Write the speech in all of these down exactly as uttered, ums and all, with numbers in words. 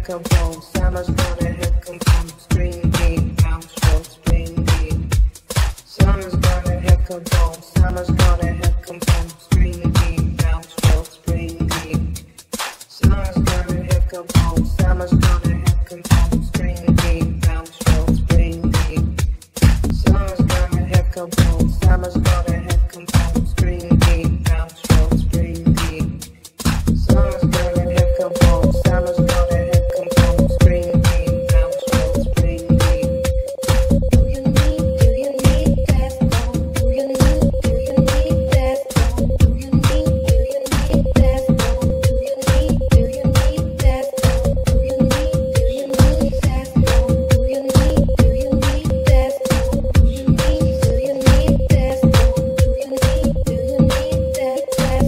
have come home. Summer's gonna have come home. Spring came down strong. Spring came. Summer's gonna have come home. Summer's gonna have come home. Spring came down strong. Spring came. Summer's gonna have come home. Summer's gonna have come home. Spring came down strong. Spring came. Summer's gonna have come home. Summer's gonna have come home. Spring came down strong. Spring came. Summer's gonna have come home. Summer's gonna have come home. Spring came down strong. Spring came. Do you need, do you need that phone? Do you need, do you need that phone? Do you need, do you need that phone? Do you need, do you need that phone? Do you need, do you need that phone? Do you need, do you need that phone? Do you need, do you need that phone? Do you need, do you need that that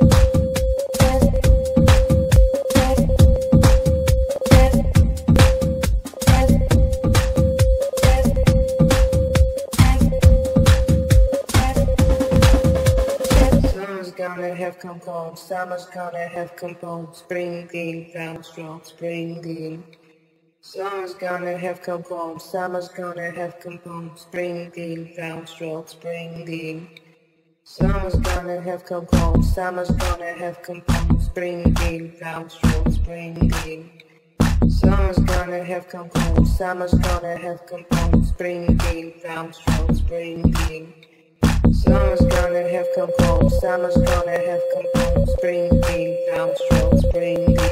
Summer's gonna have come home. Summer's gonna have come home. Spring came down strong. Spring came. Summer's gonna have come home. Summer's gonna have come home. Spring came down strong. Spring came. Summer's gonna have come home. Summer's gonna have come home. Spring came down strong. Spring came. Summer's gonna have come home. Summer's gonna have come home. Spring came down strong. Spring came. Summer's gonna have come home. Summer's gonna have come home. Spring came down strong. Spring came.